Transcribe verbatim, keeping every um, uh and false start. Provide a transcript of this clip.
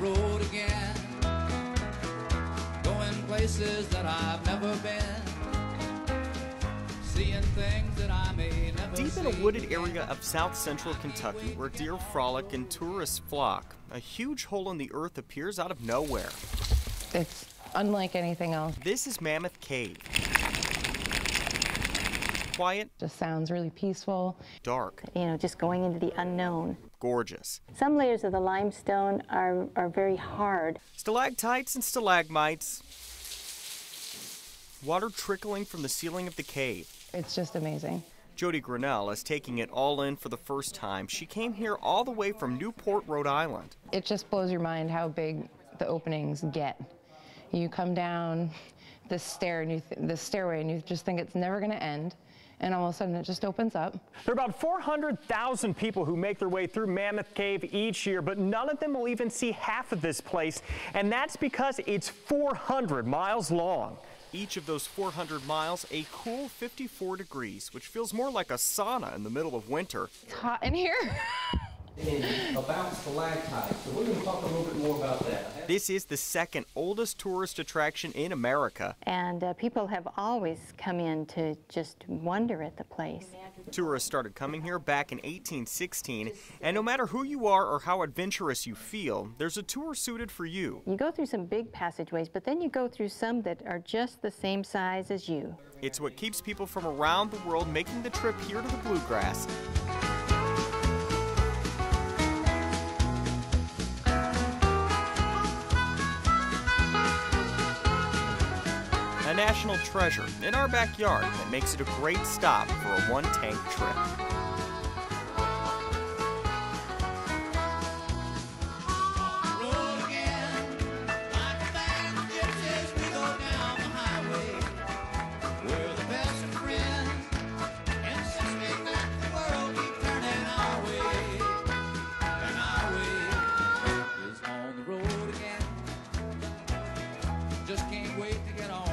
road again, going places that I've never been, seeing things that I may never see. Deep in a wooded area of south central Kentucky where deer frolic and tourists flock, a huge hole in the earth appears out of nowhere. It's unlike anything else. This is Mammoth Cave. Quiet. Just sounds really peaceful. Dark. You know, just going into the unknown. Gorgeous. Some layers of the limestone are, are very hard. Stalactites and stalagmites. Water trickling from the ceiling of the cave. It's just amazing. Jody Grinnell is taking it all in for the first time. She came here all the way from Newport, Rhode Island. It just blows your mind how big the openings get. You come down this stair and you th the stairway and you just think it's never going to end, and all of a sudden it just opens up. There are about four hundred thousand people who make their way through Mammoth Cave each year, but none of them will even see half of this place, and that's because it's four hundred miles long. Each of those four hundred miles, a cool fifty-four degrees, which feels more like a sauna in the middle of winter. It's hot in here. And about stalactites, so we're going to talk a little bit more about that. This is the second oldest tourist attraction in America. And uh, people have always come in to just wonder at the place. Tourists started coming here back in eighteen sixteen, and no matter who you are or how adventurous you feel, there's a tour suited for you. You go through some big passageways, but then you go through some that are just the same size as you. It's what keeps people from around the world making the trip here to the Bluegrass. A national treasure in our backyard that makes it a great stop for a one-tank trip. Just can't wait to get on.